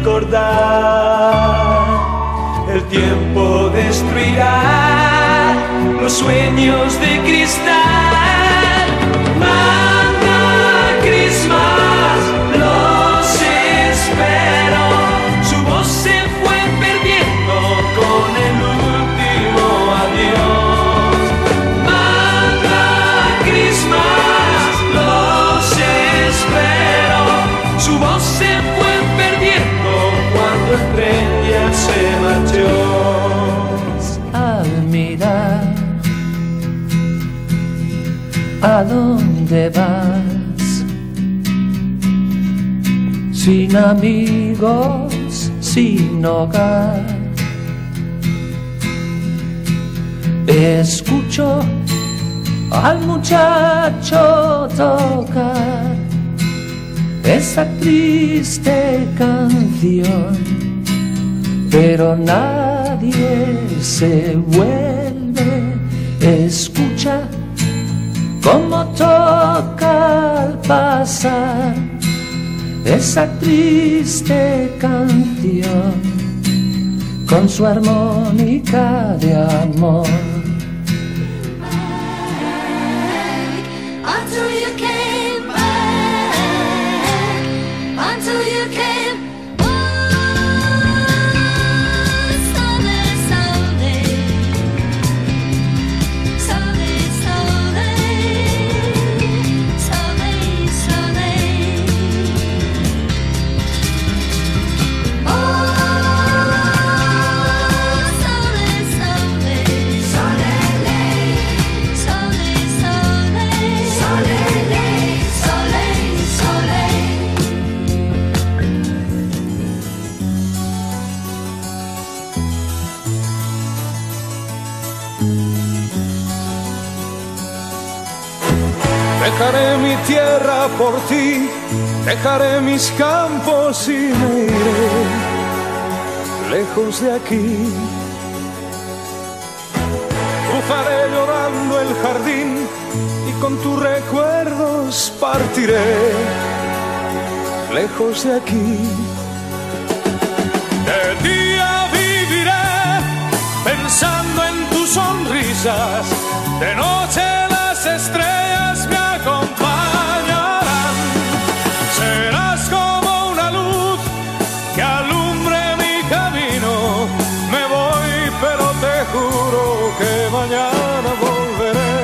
recordar. El tiempo destruirá los sueños de cristal. Manga Christmas, los espero. Su voz se fue perdiendo con el último adiós. Manga Christmas, los espero. Su voz se fue perdiendo cuando el tren ya se marchó. Al mirar a dónde vas, sin amigos, sin hogar, escucho al muchacho tocar esa triste canción, pero nadie se vuelve. Escucha cómo toca al pasar esa triste canción con su armónica de amor. Until you came back, until you came. Oh, someday, someday, someday, someday, someday, someday. Oh, someday, someday, someday, Dejaré mi tierra por ti, dejaré mis campos y me iré lejos de aquí. Bufaré llorando el jardín y con tus recuerdos partiré lejos de aquí. De día viviré pensando en tus sonrisas, de noche las estrellas me acompañarán. Serás como una luz que alumbre mi camino. Me voy, pero te juro que mañana volveré.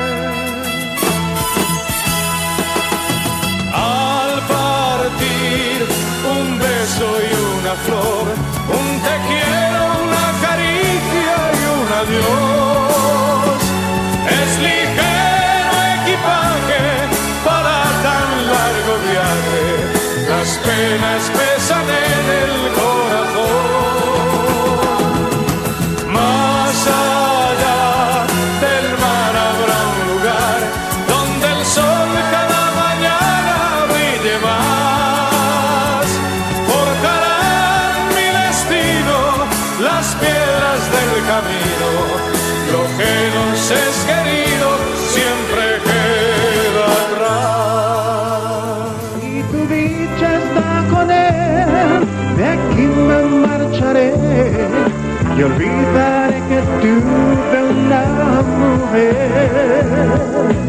Al partir, un beso y una flor, un te quiero, una caricia y un adiós. Es ligero equipaje para tan largo viaje, las penas pesan en el corazón. Más allá del mar habrá un lugar donde el sol cada mañana brille más. Forjarán mi destino las piedras del camino. Lo que nos es querido siempre queda atrás. Y tu dicha está con él, de aquí me marcharé y olvidaré que tuve una mujer.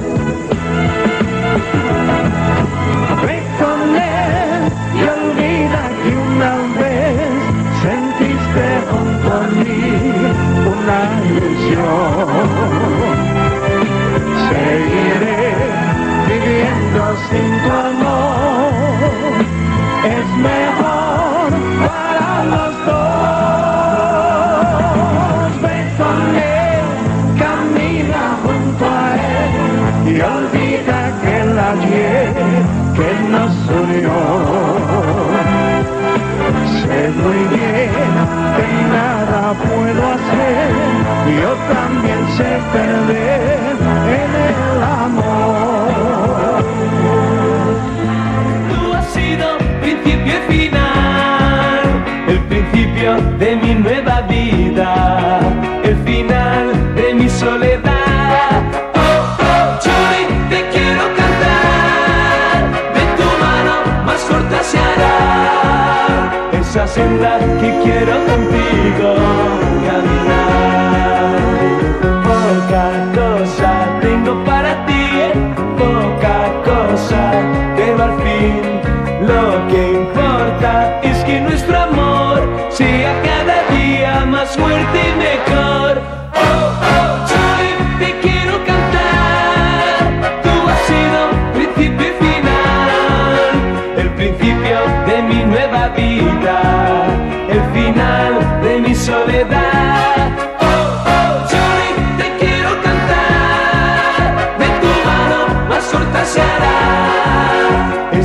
Ve con él y olvida que una vez sentiste junto a mí una ilusión. Seguiré viviendo sin tu amor, es mejor para los dos. Ven con él, camina junto a él y olvida que el ayer que nos unió. Sé muy bien que nada puedo hacer, yo también sé perder en el amor. Tú has sido principio y final, el principio de mi nueva vida, el final de mi soledad. Oh, oh, Julie, te quiero.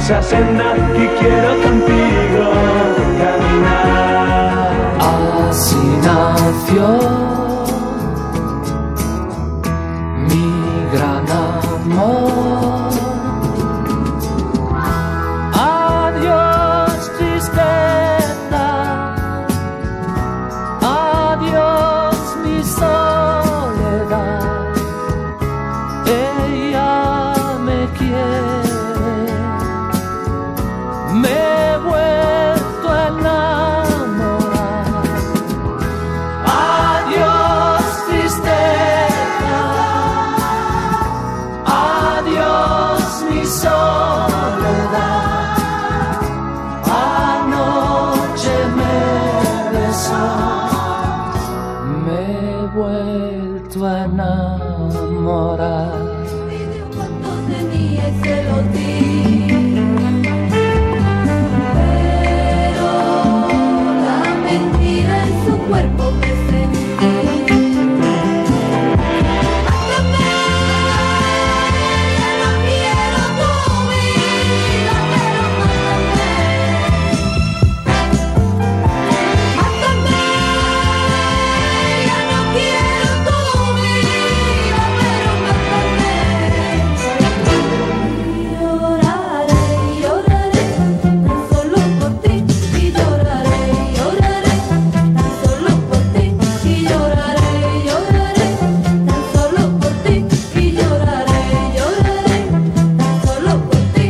esa senda que quiero contigo caminar. Así nació mi gran amor. Adiós tristeza, adiós mi soledad. Ella me quiere, me he vuelto a enamorar. Adiós tristeza, adiós mi soledad. Anoche me besó, me he vuelto a enamorar. Cuántos de mí se lo di, pero la mentira en su cuerpo me sentí. Mátame, ya no quiero tu vida, pero mátame. Mátame, ya no quiero tu vida, pero mátame. Lloraré, lloraré, tan solo por ti, y lloraré, lloraré, tan solo por ti, y lloraré, lloraré, tan solo por ti, y lloraré, lloraré, tan solo por ti.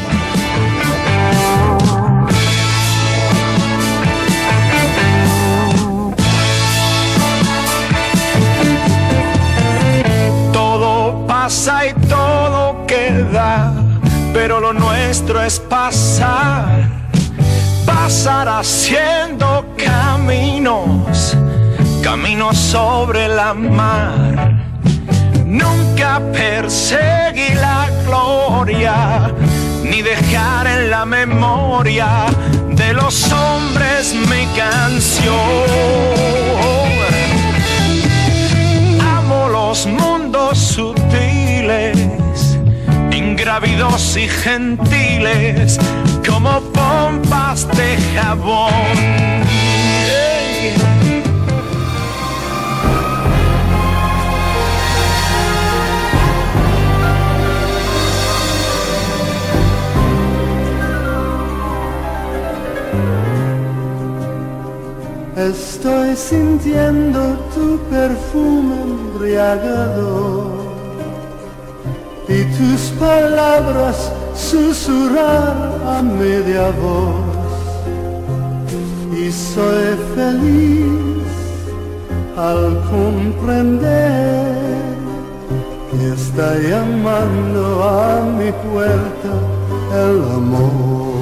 Todo pasa y todo queda, pero lo nuestro es pasar, pasar haciendo caminos, caminos sobre la mar. Nunca perseguí la gloria, ni dejar en la memoria de los hombres mi canción. Amo los mundos sutiles, ingrávidos y gentiles, como pompas de jabón. Hey. Estoy sintiendo tu perfume embriagador y tus palabras susurrar a media voz, y soy feliz al comprender que está llamando a mi puerta el amor.